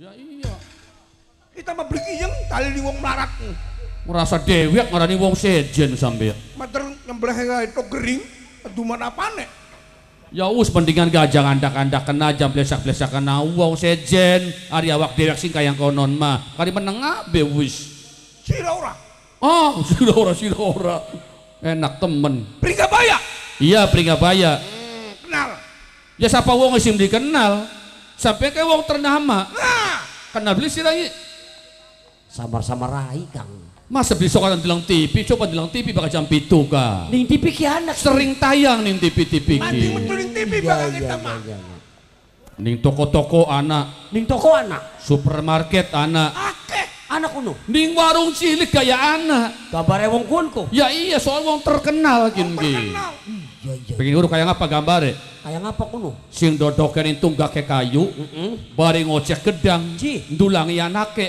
Ya iya. Kita mah beli kiyeng tali wong melarat. Merasa dewek ngarani wong sejen sampe. Mater nyembelih itu gering, duman apane? Ya us pentingan gajah andak-andak kena jam blesak-blesak kena wong sejen. Ari awak dewek sing kayang konon mah. Kari meneng abe wis. Sira ora. Oh, sira ora. Enak temen. Pringgabaya. Iya, Pringgabaya. Kenal. Ya siapa wong sing dikenal? Sampai ke wong ternama. Nah, Kenal beli sirai. Samar-samar rai Kang. Masa besok kan dilang TV, coba dilang TV bakal jam 7 ka. Ning TV ki anak Sering tayang ning TV-TV mandi ki. metuling TV Iya, bakal iya, kita iya, mah. iya. Ning toko-toko anak, Ning toko anak, supermarket anak, Akeh. anak kuno. ning warung cilik gaya anak. Gambare wong kunku. Ya iya soal wong terkenal gini. Kenal. Iya iya. Pengen urut kayak apa gambare? Kayak ngapa kuno? Sing dodokan itu tunggake kayu, bareng ngocek gedang, Ci. ndulangi anake.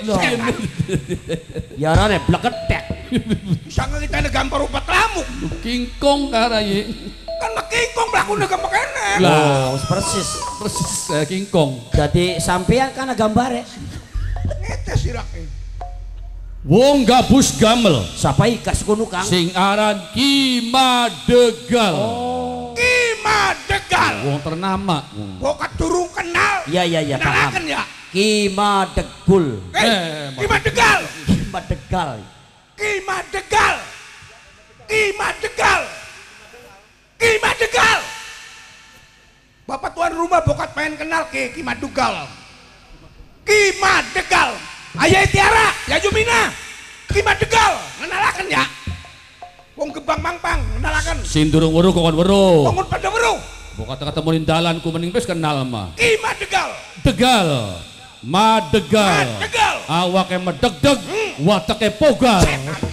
Ya rane bleketek. Bisa nggak kita gambar rupat lamuk. Kingkong karaye. Kan mah kingkong belakangnya gambar kene. Lah, Oh, persis. persis kingkong. Jadi sampean kana gambare. Ngete siraknya. Wong gabus gamel, Sapa ikas kuno Kang? sing aran Ki Madegal. Kima degal. Wong ternama. Bokat durung kenal. Iya iya iya paham. Kenalakan ya. Ki Madegul. Kima degal. Ki Madegal. Kima degal. Kima degal. Kima degal. Bapak tuan rumah bokat pengen kenal ke Kima Dugal. Kima degal. Ayah Tiara, ya Jumina. Kima degal. Kenalakan ya. Wong gebang mangpang, kenalakan. Sing durung weruh kok weruh. Bangun pada weruh. Bokat ketemu ning dalan ku mending wis kenal mah. Kima degal. Tegal. Madegal. Madegal. Awake medeg-deg, watake pogal.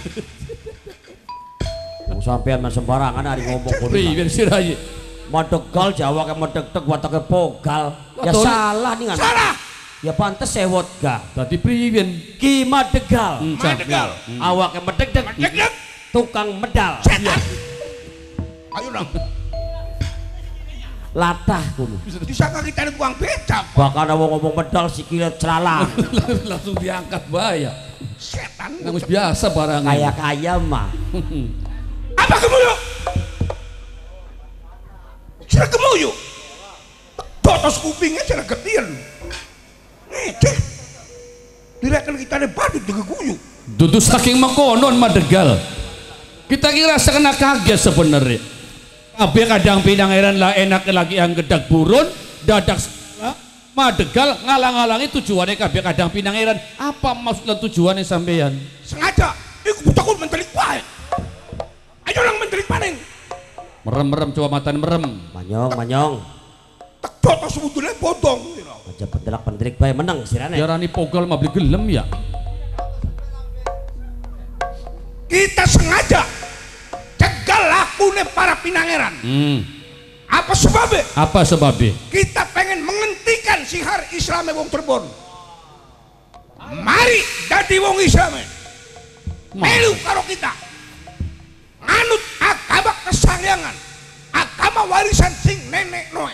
Wong sampean mah sembarangan ari ngomong kuno. Priyen siraye. Madegal Jawa ke medeg-deg watake pogal. Ya Betul. salah nih kan. Salah. Ya pantes sewot ga. Dadi priyen? Ki Madegal. Madegal. Awake medeg-deg. Deg-deg. Tukang medal. Setan. Ayo dong. Latah kuno. Disangka kita ini tukang becak. Bakal ada wong ngomong medal sikile celalang. Langsung diangkat bahaya. Setan. Nang wis biasa barang. Kayak ayam mah. Apa kemuyu? Sira kemuyu. Totos kupingnya cara getian. Cek. Direkan kita ini badut dengan guyu. Dudu saking mengkonon Madegal. Kita kira sekena kaget sebenarnya. Kabeh kadang pinangeran lah enak lagi yang gedak burun, dadak Madegal ngalang-alangi tujuannya kabeh kadang pinangeran. Apa maksud dan tujuannya sampean? Sengaja. Iku butakun mentelik wae. Ayo lang mentelik panen. Merem-merem coba matan merem. Manyong, manyong. Tak totos sebetulnya bodong. Aja pendelak pendelik bae menang sirane. Diarani pogal mah beli gelem ya. Kita sengaja cegal lakune para pinangeran. Apa sebabnya? Apa sebabnya? Kita pengen menghentikan sihar Islamnya wong Cirebon. Mari dadi wong Islamnya. Melu karo kita. Nganut agama kesangyangan. Agama warisan sing nenek noe.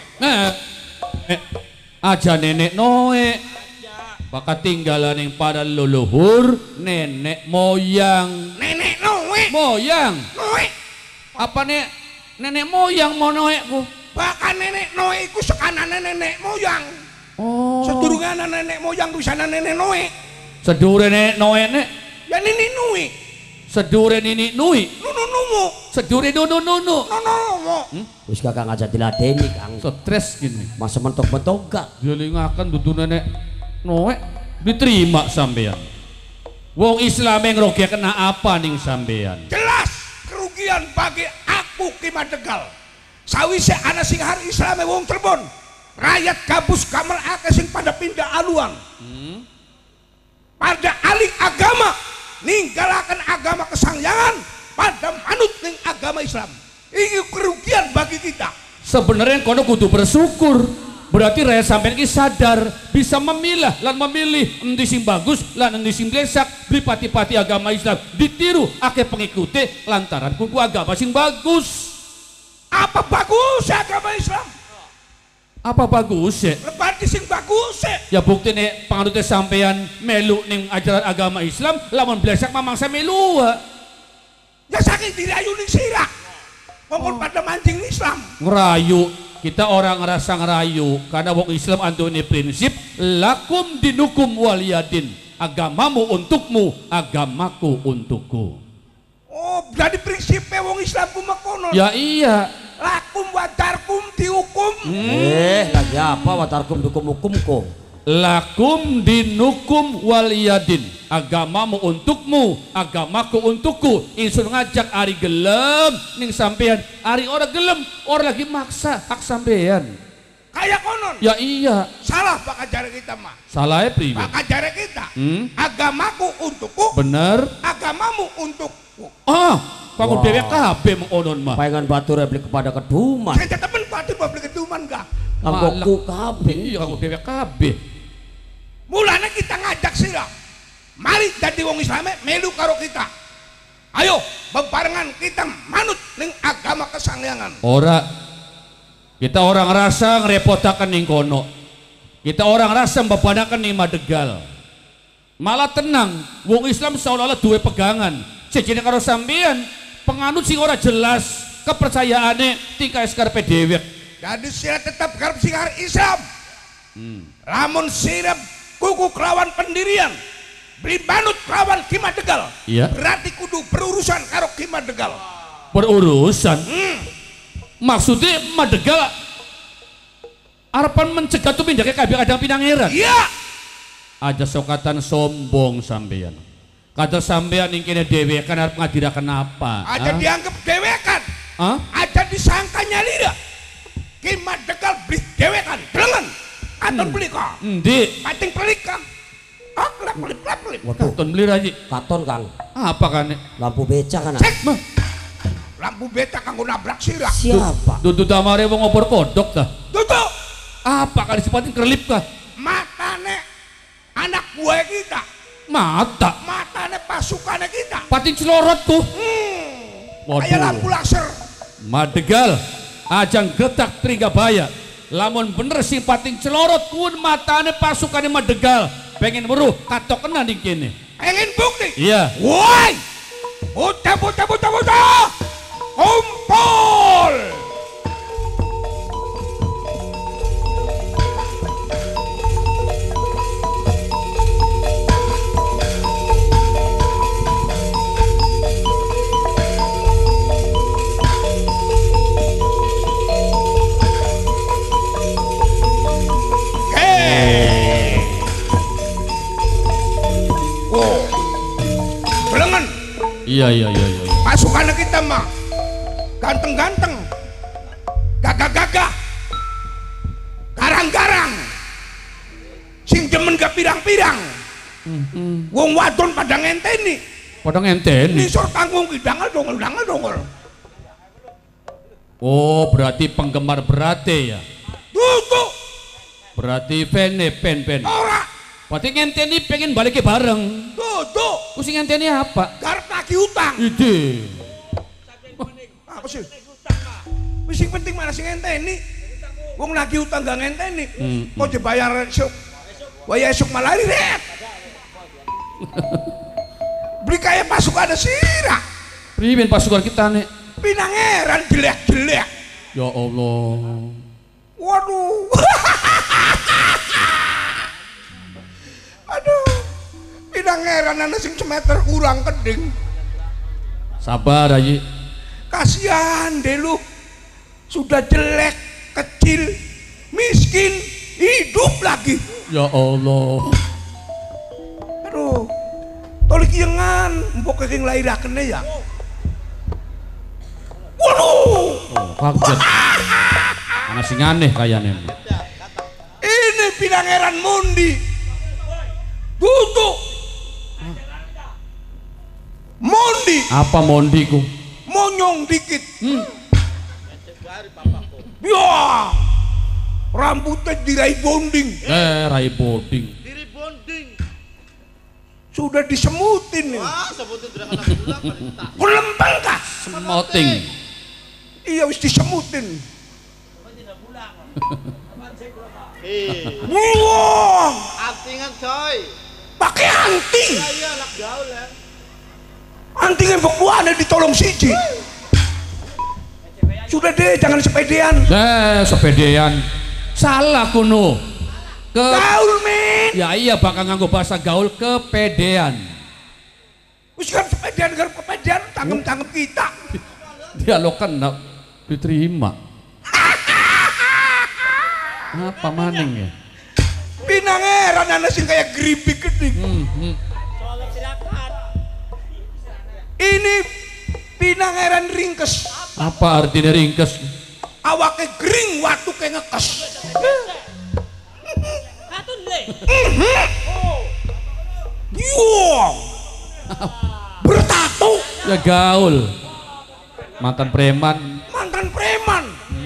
Aja nenek noe. Bakat tinggalan yang pada leluhur nenek moyang. Nenek noe. Moyang. Noe. Apa nih? Nenek moyang mau noekku. Bahkan nenek noe iku sekanane nenek moyang. Oh. Sedurungan nenek moyang ku sana nenek noe. Sedure nenek noe nek. Ya nenek noe. Sedure nini nui. Nunu numu. Sedure nunu nunu. Nono. Wis kakak ngajak diladeni Kang. Stres gini. Masa mentok-mentok gak. Jelingakan dudu nenek noe diterima sampean. Wong Islam yang rogi kena apa ning sampean? Jelas kerugian bagi aku Ki Madegal. Sawise ana sing hari Islam wong Cirebon. Rakyat gabus kamar akeh sing pada pindah aluan. Pada alih agama ninggalakan agama kesangyangan pada manut ning agama Islam. Ini kerugian bagi kita. Sebenarnya kono kudu bersyukur. Berarti rakyat sampean ki sadar bisa memilah lan memilih endi sing bagus lan endi sing blesak beli pati-pati agama Islam ditiru akeh pengikuti lantaran kuku agama sing bagus. Apa bagus agama Islam? Apa bagus ya? Lebati sing bagus Ya bukti nih panganutnya sampean melu ning ajaran agama Islam lamun blesak mamangsa melu. ya saking dirayu ning sirah ngomong pada mancing Islam Ngerayu, kita orang ngerasa ngerayu karena wong Islam antune prinsip lakum dinukum waliyadin, agamamu untukmu, agamaku untukku. oh berarti prinsipnya wong Islam kumakono Ya iya. lakum wadarkum dihukum Lagi apa watarkum dukum hukumku? Lakum dinukum waliyadin, agamamu untukmu, agamaku untukku. Insun ngajak ari gelem ning sampean, ari ora gelem, ora lagi maksa hak sampean. kayak konon Ya iya. salah pak ajaran kita mah Salah ya priwe. pak ajaran kita agamaku untukku Bener. agamamu untukku Kamu Wah. dewek kabeh mung onon mah. Payangan batu replik kepada keduman. saya temen batin bapak keduman gak Kanggoku kabeh. Iya kamu dewek kabeh. mulanya kita ngajak sirah mari jadi wong Islam melu karo kita ayo bebarengan kita manut ning agama kesangyangan Ora. Kita orang rasa ngerepotakan ning kono. Kita orang rasa mbabanakan ning Madegal. Malah tenang, wong Islam seolah-olah duwe pegangan. Sejene karo sampean penganut sing ora jelas kepercayaane tingkah SKRP dewek. jadi sirah tetap garap singar Islam lamun sirah kuku kelawan pendirian beli manut kelawan Kimadegal Iya. berarti kudu berurusan karo Kimadegal Berurusan. Maksudnya Madegal arepan mencegah tuh pindah ke kabeh kadang pinangeran. iya Aja sokatan sombong sampean. Kata sampean ning kene dhewe kan arep ngadiraken apa? aja dianggap dewekan Hah? aja disangkanya lida Kimadegal beli dewekan delengan aton beli kok Endi? pating pelik kang klep klep Waduh, Katon beli raji. katon Kang. Apa kan? Lampu beca kan? cek Mah, lampu beta kanggo nabrak sirah Siapa? dudu damare wong ngopor kodok tah. tutup Apa kali sipatin kerlip kah? matane anak buah kita Mata. matane pasukannya kita Patin celorot tuh. kayak lampu laser Madegal ajang getak Trigabaya. Lamun bener sing pating celorot kun matane pasukane Madegal. Pengen weruh katok kena ning kene. pengen bukti Iya. woi bocah kumpul belengan Iya. pasukannya kita mah ganteng-ganteng gagah-gagah garang-garang sing demen gak pirang-pirang wong wadon pada ngenteni Padha ngenteni. nisor tanggung kidangal dongol Oh, berarti penggemar berate ya. tutup Berarti pen. ora Berarti ngenteni pengen balik ke bareng. tutup Ku sing ngenteni apa? garap lagi utang Ide. apa sih wis sing penting mana sing ngenteni wong lagi utang gak ngenteni kok dibayar esuk waya esuk malah ret beli kayak pasukan ada sirah Priben pasukan kita nih. pinangeran jelek-jelek Ya Allah. waduh aduh pinangeran ana sing semeter kurang keding Sabar aja. kasihan deh lu sudah jelek kecil miskin hidup lagi Ya Allah. aduh tolik yengan mbok kenging lahirakene ya waduh Oh, kaget. Ana sing aneh kayane. ini pinangeran mundi duduk mundi Apa mondiku? monyong dikit ya rambutnya dirai bonding Rai boding. sudah disemutin nih kulempeng kah Semoting. iya wis disemutin Wah, Antingan coy. pakai anting. Iya anak gaul ya. Antingnya bekuan ditolong siji. Sudah deh, jangan sepedean. Sepedean. Salah kuno. Gaul men. Ya iya bakal nganggo bahasa gaul kepedean. Wis kan sepedean kan kepedean tangkem-tangkem kita. Dialog kan enggak diterima. Apa maning ya? Pinangeran ana sing kayak geripik gede. Ini pinangeran ringkes. Apa artinya ringkes? Awake gering watu kayak ngekes. Wow. Bertato. Ya gaul. Mantan preman. Mantan preman.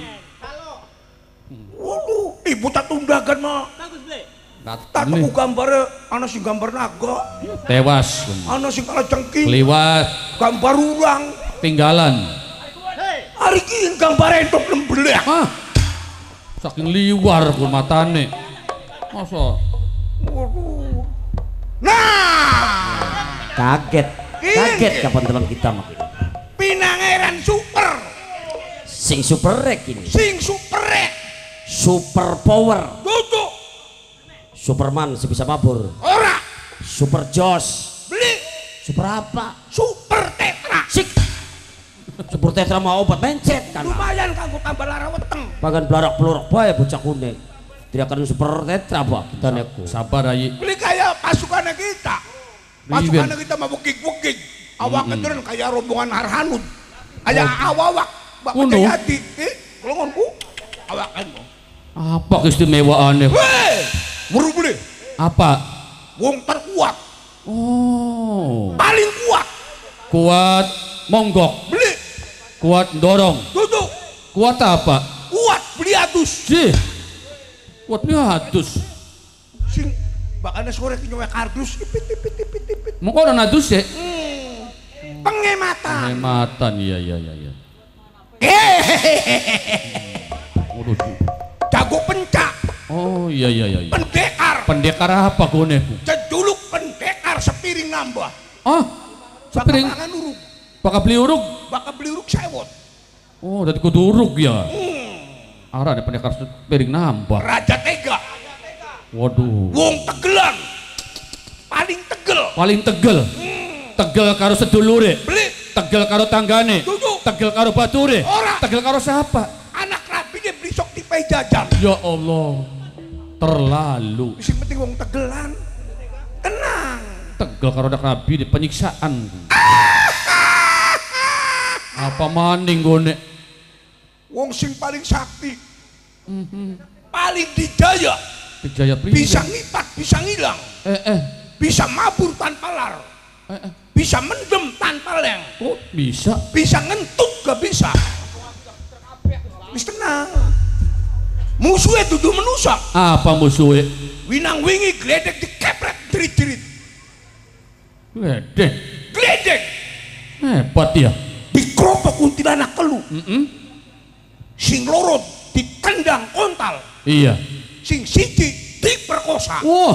Waduh, ibu tato undagan mah. Tato ku gambare ana sing gambar naga, Tewas. ana sing kalajengking, Keliwat. gambar urang. Tinggalan. Hari ini gambar entok lembeleh. Ah. Saking liwar pun matane. Masa? Waduh. Nah, Kaget. Kaget kapan teman kita mah. pinangeran super, Sing super rek ini. sing superek, Super power. duduk, Superman sebisa mabur. ora, Super Joss. beli, Super apa? super tetra. Sik. Super tetra mau obat mencet kan. Lumayan kanggo tambah lara weteng. Bagan belarak-peluruk bae bocah kuning. Tidak akan super tetra bah kita neku. Sabar ayi. Beli kayak pasukannya kita. Pasukannya kita mah wegig-wegig. Awak itu kan kayak rombongan Harhanud. Kayak awak bak Uno. hati. Kelongonku. Awak kan. Apa keistimewaannya? Weh, buru beli. Apa? Wong terkuat, Oh. paling kuat. Kuat monggok, Beli, kuat dorong. duduk, Kuat apa? kuat beli atus. Sih. Kuatnya hadus. Sing bakane sore ki nyowek kardus. Ipit ipit ipit ipit. Mau kok orang hadus ya? Penghematan. Hematan, iya. Waduh. Jago pencak, Oh iya. pendekar. Pendekar apa kone? Ceduluk pendekar sepiring nambah. Ah, sepiring. Bakal mangan uruk, Bakal beli uruk. bakal beli uruk sewot. Oh, dari kudu uruk ya. Arah ada pendekar sepiring nambah. Raja Tega, Waduh. wong tegelan, paling tegel. Paling tegel. Tegel karo sedulure. Beli, Tegel karo tanggane. duduk, Tegel karo bature. Ora. Tegel karo siapa? anak rapinya beli sok tipai jajan. Ya Allah. Terlalu. Sing penting wong tegelan, tenang. Tegel karo anak rabi di penyiksaan. Apa maning gone? Wong sing paling sakti, paling dijaya, Kejaya bisa ngipat, bisa ngilang, bisa mabur tanpa lar, bisa mendem tanpa leng, Kok bisa? bisa ngentut gak bisa. Wis tenang. Musuhnya dudu menusak. Apa musuhnya? Winang wingi gledek dikepret jerit-jerit. Gede. Gledek Hebat ya. dikeropok kuntilanak kelu. Sing loro ditendang kontal. Iya. Sing siji diperkosa. Wah,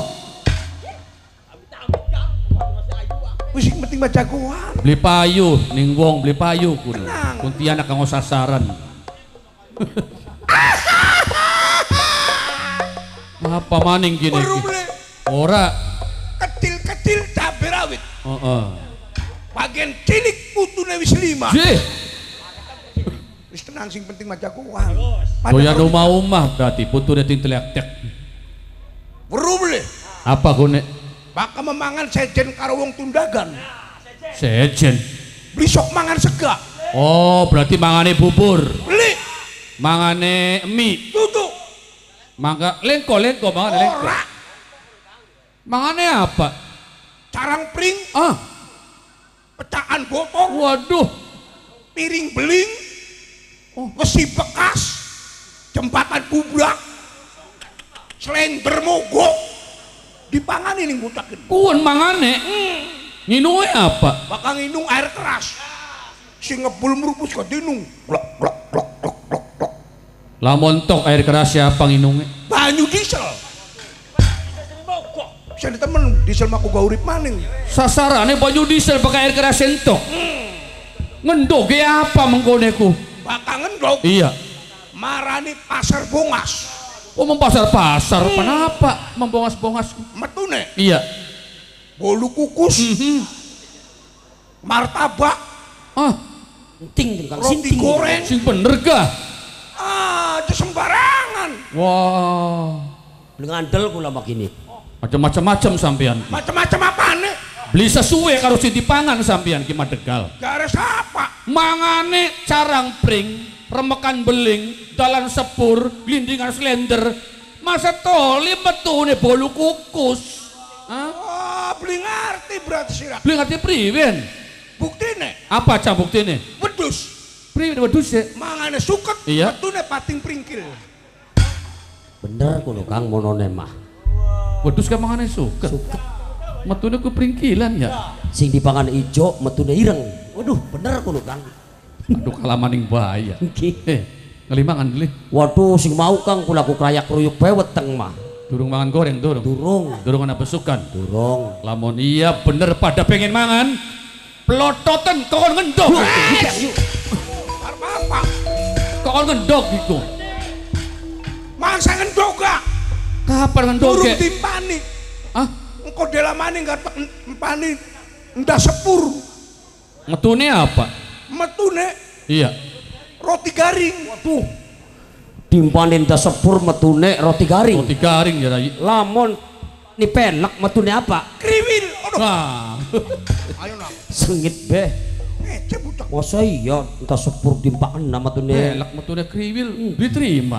Wis sing penting mah jagoan. beli payu ning wong beli payu kudu. Tenang. Kuntilanak kanggo sasaran. Apa maning gini? Baru beli Ora. kecil-kecil cabai rawit. Heeh. Bagian cilik putune wis 5. Sih. Wis tenang sing penting mah jagoan. Doyan rumah-rumah berarti putu ting telek-tek. Baru beli Apa gone? bakal memangan sejen karo wong tundagan. Sejen. Beli sok mangan sega. Oh, berarti mangane bubur. Beli Mangane mie. duduk. Mangga lengko mangane lengko. Ora Mangane apa? carang pring, Ah, pecahan botol, waduh. piring beling, besi bekas, jembatan bubrak, slender mogok, dipangani ning butakeun. Kuon mangane. Nginuwe apa? Bakal nginung air keras. Sing ngebul merupus ke dinung. Blok blok blok blok blok blok. Lamun tok air keras siapa nginunge? Bisa ditemen diesel mah kuga urip maning. Sasarane banyu diesel pakai air keras entok. Ngendoge apa mengkoneku? Bakal ngendog. Iya. Marani pasar bongas. Oh mempasar-pasar, kenapa membongas-bongas? Metune Iya. bolu kukus, martabak, Ah, Sinting Kang, roti sinting. goreng. sing bener gah? Itu sembarangan. Wah, Ngandel kula begini. ada macam-macam sampean. Macam-macam apane? Beli sesuai karo sing dipangan sampean ki Madegal. Gare sapa? Mangane carang pring, remekan beling, dalan sepur, glindingan slender. Masa toli metune bolu kukus. Hah? Oh, beli ngerti berarti sirak. Beli ngerti priwen? Buktine Apa cah buktine? wedus. Priwen wedus ya? Mangane suket, Iya. metune pating pringkil. Bener kulo Kang monone mah. Wedus ka mangane suket. Metune ku pringkilan ya. Sing dipangan ijo metune ireng. Waduh, bener kulo Kang. Aduh kalamaning bahaya. Nggih. Ngelimangan beli. Waduh, sing mau Kang kula ku krayak ruyuk bae weteng mah. Durung mangan goreng durung. Durung, Ana besukan. durung. Lamun iya bener pada pengen mangan, pelototen kokon ngendog. Arep apa? Kokon ngendog iku. Mangsa ngendoga. Kapan ngendog? Durung timpani. Ah, Engko delamane enggak empani ndak sepur. metune apa? Metune Iya. roti garing. Waduh. Dimpanin da sepur metune roti garing. Roti garing ya Rai. Lamun ni pelek metune apa? Kriwil. Aduh. Wah. Ayo nak. Sengit be. Ngece budak. Masa iya da sepur dimpaken metune. Elak metune kriwil diterima.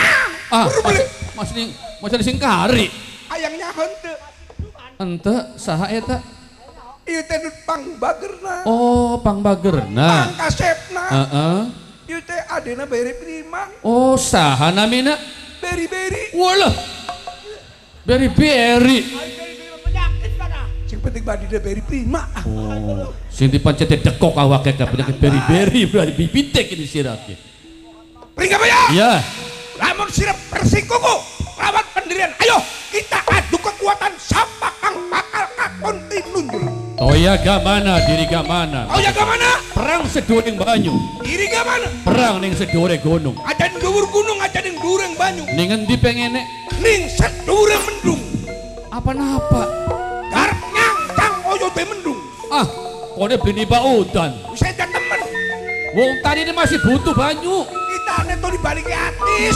Masih sing kari. Ayangnya henteu. Ente saha eta? Ieu teh pang bagerna. Oh, pangbagerna. Pang kasepna. Heeh. Ieu teh adena beri prima. Oh, saha namina? Beri-beri. Walah. Beri-beri. Penyakit mana? Sing penting badi teh beri prima. Oh, sing dipancet dekok awake ka penyakit beri-beri berarti bibitek ini sirake. Pringga baya. Iya. Lamun sirap persikuku lawan pendirian. Ayo kita adu kekuatan siapa kang bakal kakonti nunjul. Toya gamana, diri gamana. Oh ya mana? Perang sedoring banyu. Diri mana? Perang ning sedore gunung. Aja ning dhuwur gunung, aja ning dureng banyu. Ning endi pengene? Ning sedure mendung. Apa napa? Garap nyangcang oyo teh mendung. Ah, kone bini baudan. Bisa aja temen. Wong tadi ini masih butuh banyu. Kita neto dibalik atis.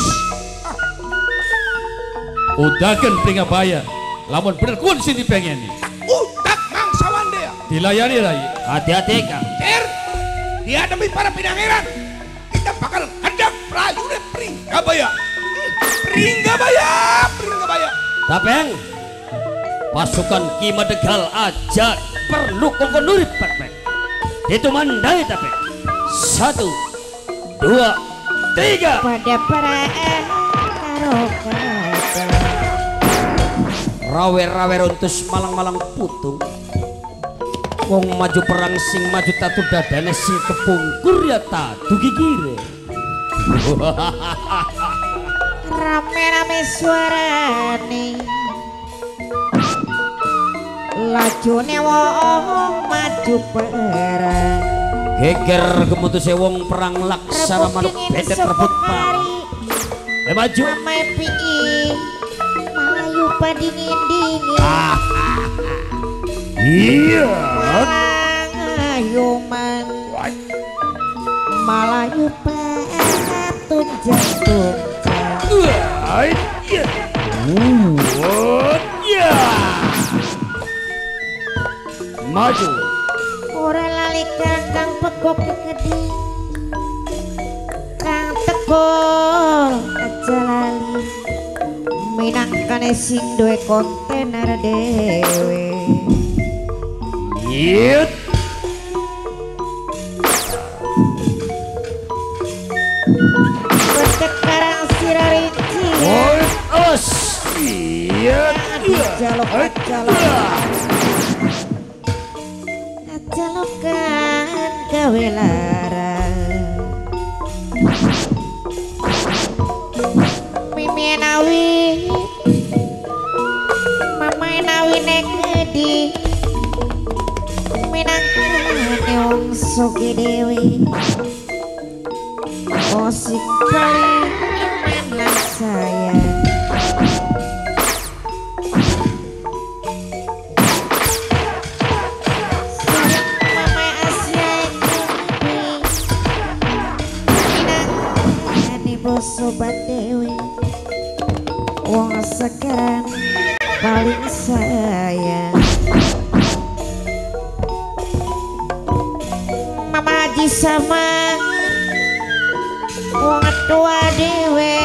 Udah kan pringabaya. Lamun bener kun sini pengene. Udak mangsa wandea. Dilayani Rai. Hati-hati Kang. Cer, dihadapi para pinangeran. Kita bakal hendak prajurit Pringgabaya. Pringgabaya, Pringgabaya. Tapeng. Pasukan Ki Madegal aja perlu kokonurip Tapeng. Itu mandai Tapeng. 1, 2, 3. Pada peraan karo kata Rawe-rawe runtus malang-malang putung. Wong maju perang sing maju tatu dadane sing kepungkur ya tatu gigire. rame-rame suarane lajune wong maju perang Geger gemutuse wong perang laksana manuk bedet rebut pari. Maju. Mamae pii Malayu padingin-dingin Iya. Ayuman Malayu patunjang-tunjang Maju. ora lali kang pegok kedi kang tegol aja lali minangkane sing duwe kontainer dewe Yut. sekarang sirarinci Os. Yut. jaluk jalokan gawe larang mimi nawi mama nawi Edi minangkane wong sugi dewi musik kali iman saya Mama Asia minangkane bos sobat dewi wong sekarang paling sayang Mama Haji sama wong tua dewe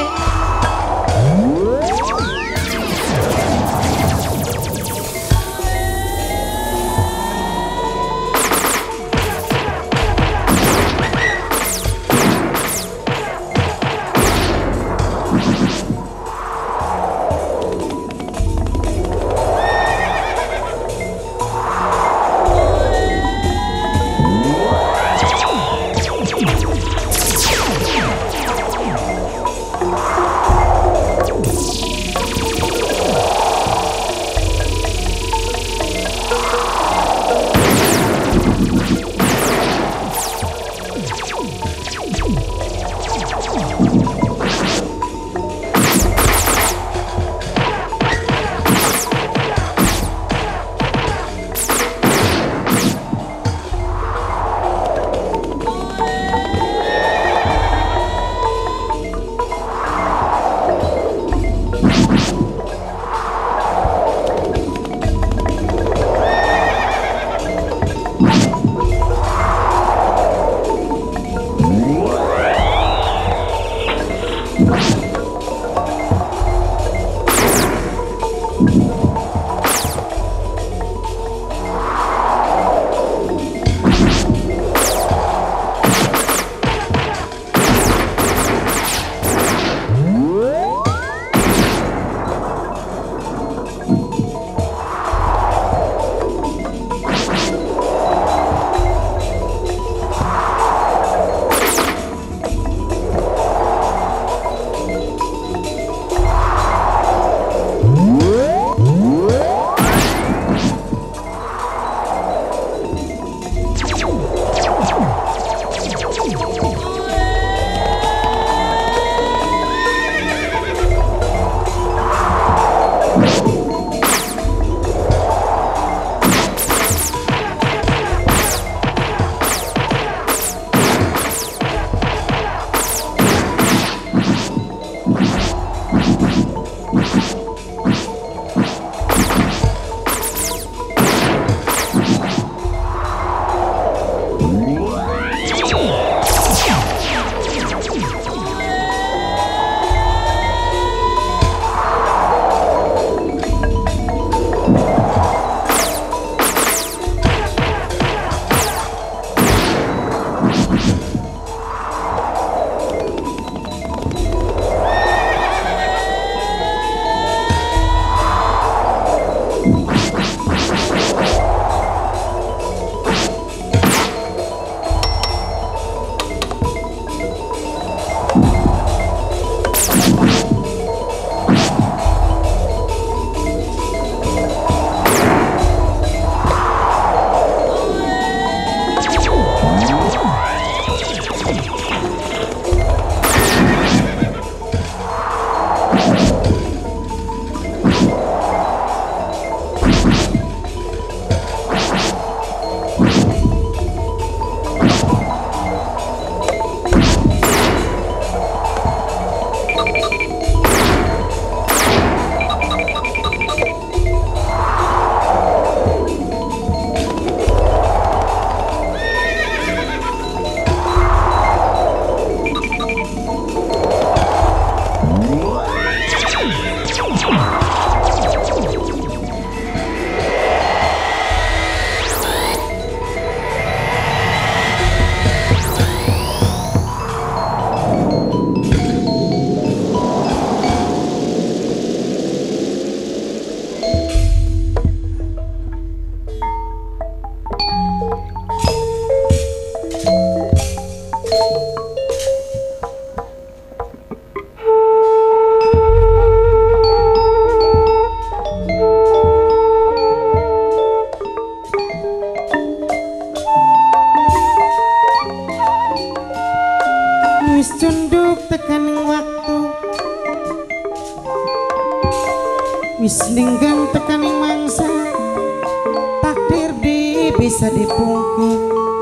wis ninggang tekaning mangsa takdir bisa dipungkir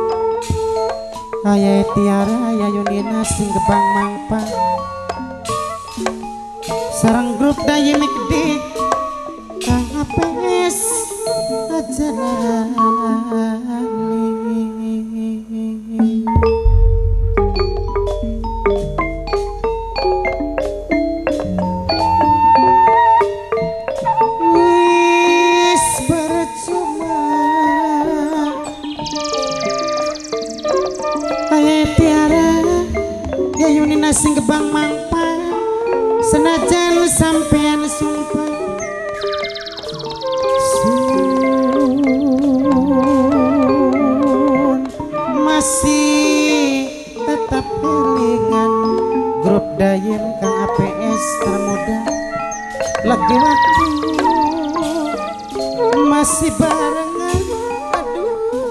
aya tiara ya yunina sing gebang mangpa sarang grup daye mikdi kang apes aja sing gebang mangpa senajan sampean sumpah sun masih tetap kelingan grup Dayem Kang APS termuda lagi waktu masih barengan aduh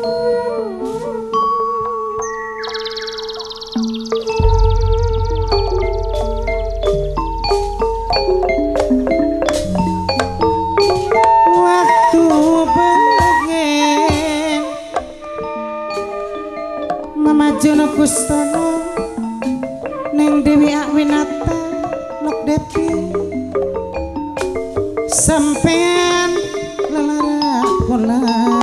Jono Kustono Neng Dewi Akwinata Nok Depi sampean lelara kula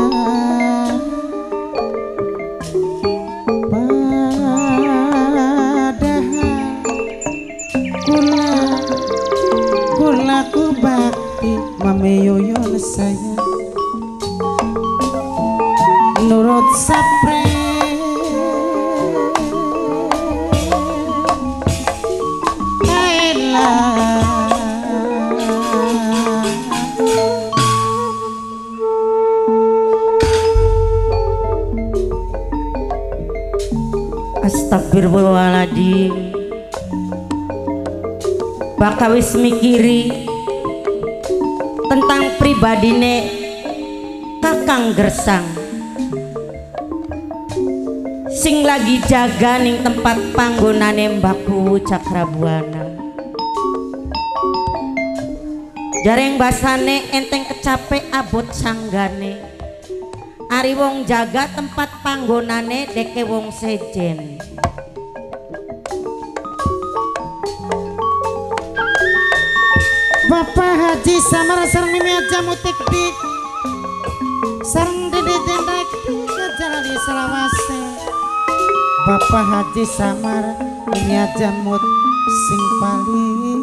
padahal kula ku bakti mame yoyon saya nurut sapre Astagfirullahaladzim bakal wis mikiri tentang pribadine Kakang Gersang sing lagi jaga ning tempat panggonane Mbah Kuwu Cakrabuana jareng basane enteng kecape abot sanggane ari wong jaga tempat panggonane deke wong sejen Bapak Haji Samar sareng Mimi Aja Mutik Dik sareng Dede Jendrek Jalali Selawase Bapak Haji Samar Mimi Aja Mut sing paling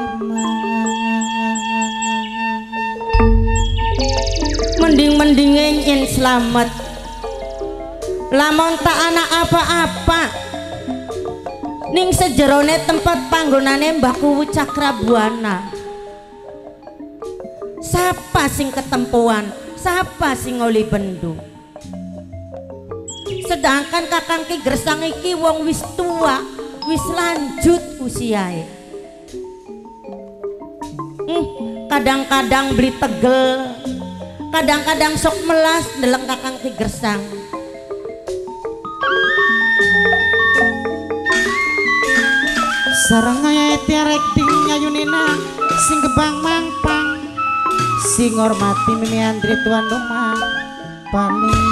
mending-mendinge yen slamet lamun tak anak apa-apa ning sejerone tempat panggonane Mbah Kuwu Cakrabuana siapa sing ketempuan siapa sing ngoli bendu sedangkan Kakang Ki Gersang iki wong wis tua wis lanjut usiae kadang-kadang beli tegel kadang-kadang sok melas ndeleng Kakang Ki Gersang sareng aya tiarek ding nyayunina sing gebang mangpang sing ngormati Mimi Andri tuan rumah paling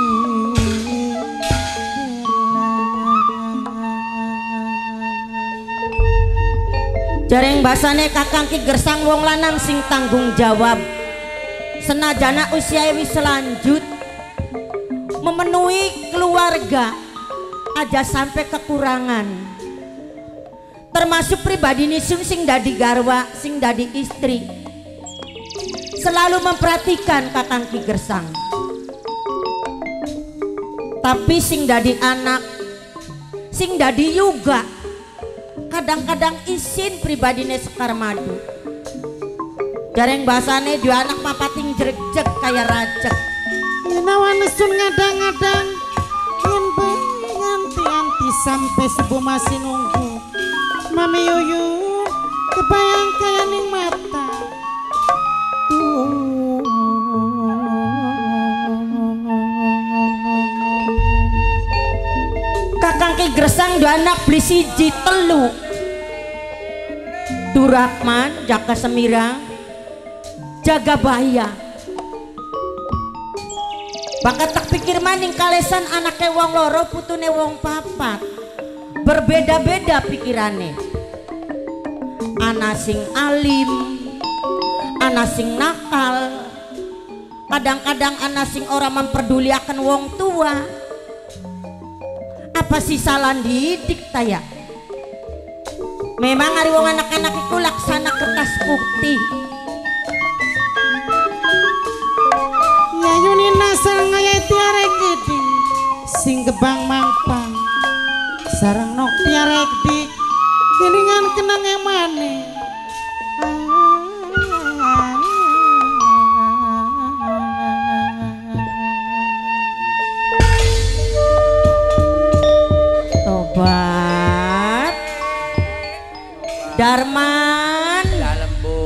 jareng basane Kakang Ki Gersang wong lanang sing tanggung jawab senajana usia wis lanjut memenuhi keluarga aja sampai kekurangan termasuk pribadi nisun sing dadi garwa sing dadi istri selalu memperhatikan Kakang Ki Gersang tapi sing dadi anak sing dadi juga kadang-kadang isin pribadine Sekar Madu jareng basane dua anak papating jerejek kaya rajek nawan sun ngadang-ngadang yen nganti-anti sampai subuh masih nunggu Mami Yuyun kebayang kaya ning mata Kakang Ki Gersang dua anak beli siji telu Durakman Jaka Semirang jaga bahaya. Bakat tak pikir maning kalesan anaknya wong loro putune wong papat. Berbeda-beda pikirannya. Ana sing alim, ana sing nakal. Kadang-kadang ana sing ora memperduliakan wong tua. Apa sih salah didik taya? Memang hari wong anak-anak iku laksana kertas bukti. Ya Yunina sareng ngayai tiare gede sing gebang mampang sareng nok tiare gede kelingan kenang yang mane. Tobat Darman Dalam Bu.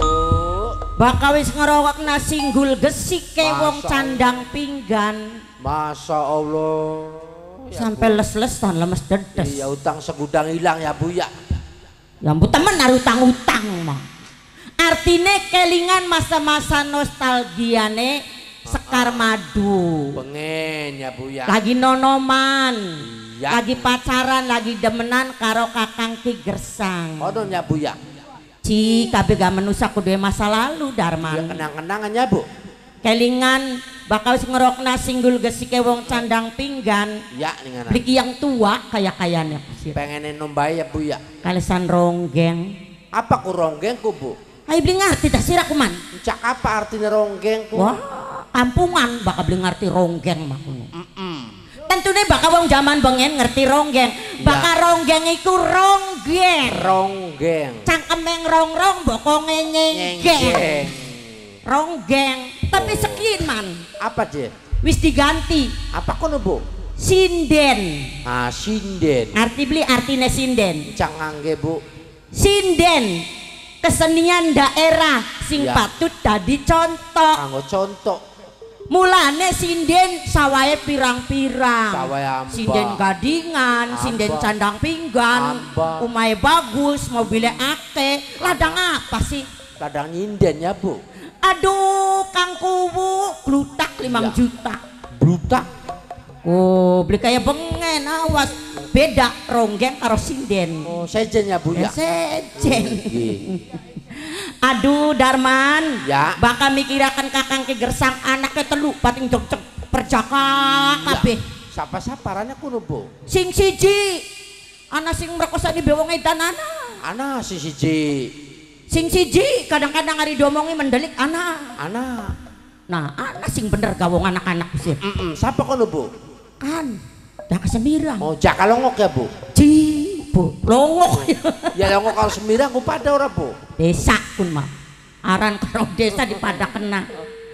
bakawis ngerowakna singgul gesik ke wong candang pinggan. Masya Allah. Sampai les-lesan lemes dedes. Iya utang segudang hilang ya Bu ya. Ya ampun temen ada utang-utang mah. Artinya kelingan masa-masa nostalgiane Sekar Madu. Pengen ya Bu ya. Lagi nonoman. Iya. Lagi pacaran, lagi demenan karo Kakang Ki Gersang. Kodon ya Bu ya. Ci kabeh gak menusa kudu masa lalu Ya Darman. kenang-kenangan ya Bu. Kelingan bakal ngerokna singgul gesike wong candang pinggan. Ya ningan. Beli yang tua kaya-kayanya kusir. Pengenin nombai ya Bu ya. Kalesan ronggeng. Apa ku ronggeng ku Bu? Ayo beli ngerti dah siraku man. Cak apa artinya ronggeng ku? Wah, kampungan bakal beli ngerti ronggeng mah. Tentunya bakal wong zaman bengen ngerti ronggeng. Bakal ronggeng iku ronggeng. Ronggeng. Cangkemeng rongrong bokonge nyenggeng. Nyenggeng. Ronggeng. Tapi sekian man. Apa Je? Wis diganti. Apa kono Bu? Sinden. Ah sinden. Arti beli artinya sinden. Cang ngangge Bu. Sinden. Kesenian daerah sing Ya. patut dadi contoh. Kanggo contoh. Mulane sinden sawae pirang-pirang. Sawae amba. Sinden gadingan, Amba. sinden candang pinggan, Amba. umahe bagus, mobilnya akeh. Ladang apa sih? Kadang nyinden ya Bu. Aduh, Kang Kuwu, glutak 5 Ya. juta. Brutak. Oh, beli kayak bengen, awas. Beda ronggeng karo sinden. Oh sejen ya Bu ya. Sejen. Nggih. Aduh Darman, Ya. bakal mikirakan Kakang Ki Gersang anaknya telu pating jok perjaka kabeh. Siapa saparannya kuno Bu? Sing siji anak sing merkosa di bewong edan anak. Ana si siji. Sing siji kadang-kadang hari diomongi mendelik anak. Ana. Nah anak sing bener gawong anak-anak sih. Siapa kono Bu? Kan dah kesemirang. Oh jakalongok ya Bu. Ci Bu longok. Ya longok kalau semirang ku pada ora Bu. Desa kun mah. Aran karo desa di pada kena.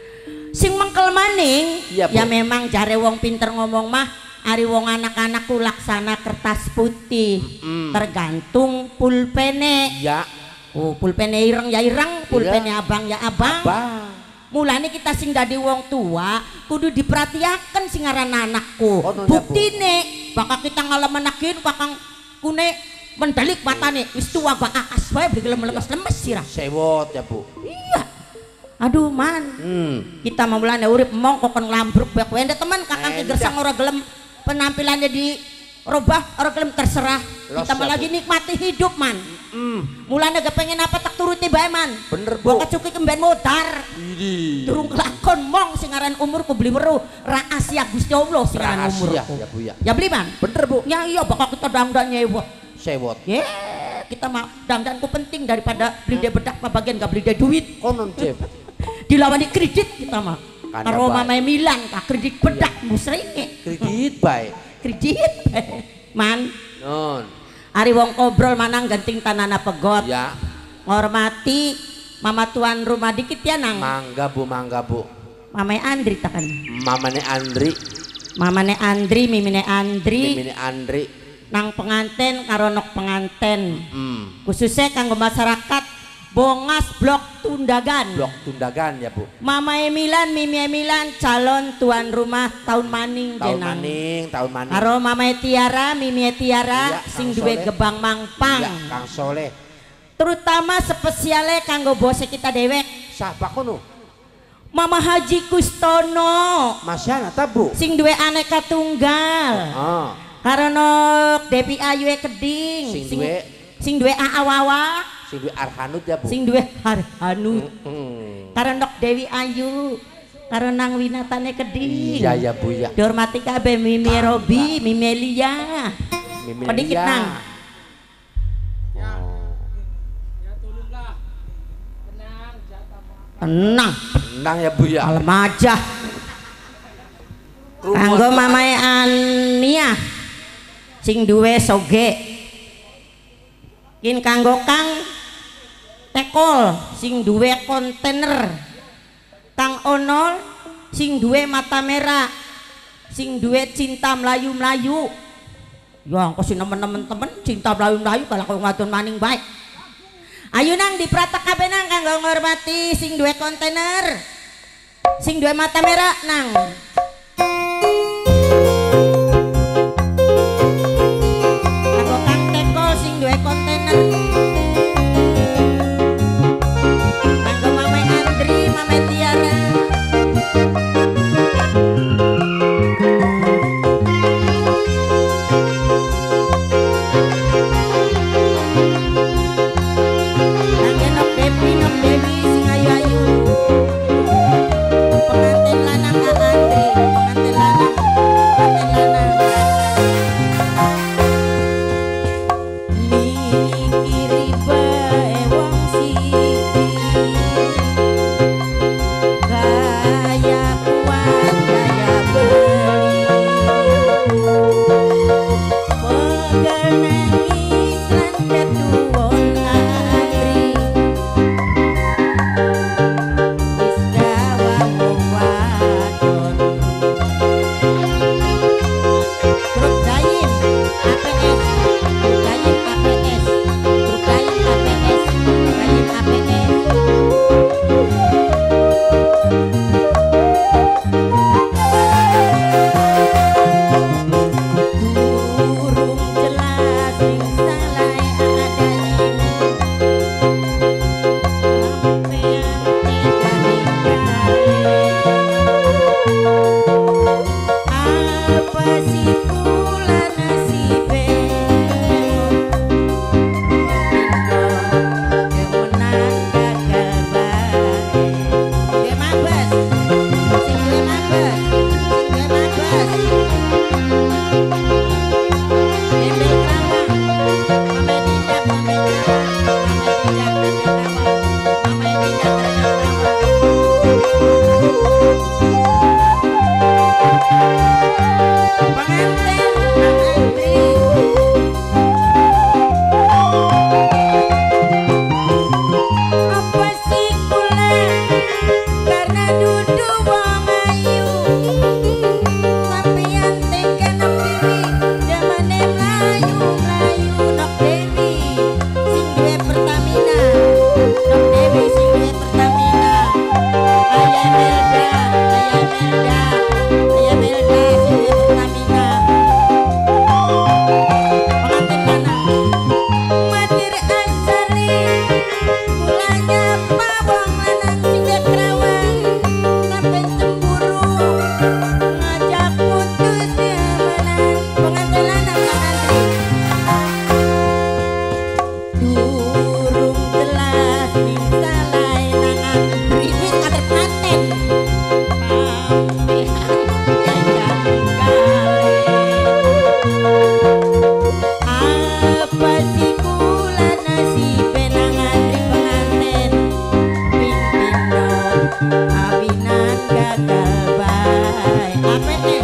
Sing mengkel maning Iya, Bu. ya memang jare wong pinter ngomong mah ari wong anak-anak ku laksana kertas putih. Tergantung pulpene. Ya. Oh, pulpene ireng ya ireng, pulpene abang ya abang. Bang. Mulane kita sing dadi wong tua kudu diperhatiakan sing aran anakku. Oh, nona, Bu. Buktine bakal kita ngalemenakin Kakang Kune mendelik matane wis tua gak akas wae beli lemes-lemes sirah. Sewot ya Bu. Iya. Aduh man. Kita mau mulane urip mongko kon lambruk bae kowe teman Kakang Ki Gersang ora gelem penampilannya di robah ora gelem terserah. Los, Kita ya, malah Bu. lagi nikmati hidup man. Mulane gak pengen apa tak turuti bae man. Bener Bu. Gua kecuki kemben modar. Idi. Durung kelakon mong sing aran umurku beli weruh rahasia Gusti Allah sing aran umurku. Rahasia ya Bu ya. Ya beli man. Bener Bu. Ya iya bakal kita dangdang nyewa. Sewot. Ya kita mah dangdanku penting daripada beli dia bedak apa bagian gak beli dia duit. Konon Jeb. Dilawan di kredit kita mah. Kanda Karo baik. mamae Milan kak kredit bedak musrike. Kredit baik. Kredit. Man, Non. ari wong kobrol manang genting tanana pegot. Ya. Ngormati mama tuan rumah dikit ya nang. Mangga Bu. Mamae Andri takan. Mamane Andri. Mamane Andri, mimine Andri. Mimine Andri. Nang penganten karo nok penganten. Khususnya kanggo masyarakat Bongas Blok Tundagan. Blok Tundagan ya Bu. Mama Emilan, Mimi Emilan calon tuan rumah tahun maning Tahun jenang. maning, tahun maning. Karo Mama Tiara, Mimi Tiara Iya, sing Kang duwe Soleh. gebang mangpang. Iya, Kang Soleh. Terutama spesiale kanggo bose kita dewek. Siapa kono? Mama Haji Kustono Masyana ta Bu? sing duwe aneka tunggal. Oh. Karena Devi Ayu Keding sing duwe Aa Wawa, Sing duwe Arhanut ya Bu? sing duwe Harhanut. Karena Dewi Ayu, karena Nang Winatane Keding. Iya ya Bu ya. Dihormati kabeh Mimi Robi, Mimi Lia. Pedikit Nang. Tenang. Tenang ya Bu ya. Kalem aja. Kanggo mamae Ania sing duwe soge. Kin kanggo Kang Tekol sing duwe kontainer. Kang Onol sing duwe mata merah. Sing duwe cinta melayu-melayu. Ya engko sing nemen-nemen temen cinta melayu-melayu kalau kowe ngadon maning baik. Ayo nang dipratek kabeh nang kanggo ngormati sing duwe kontainer. Sing duwe mata merah nang. Kanggo Kang Tekol sing duwe kontainer. Kanggo Mame Andri, Mame Tiara. Nok Devi sing ayu-ayu. Pengantin lanang Kang Andri, pengantin lanang, pengantin lanang. Mikiri bae wong siji, gaya kuat gaya beli, pegal nangis lan ketuwon Andri. Awinan gagal bae APS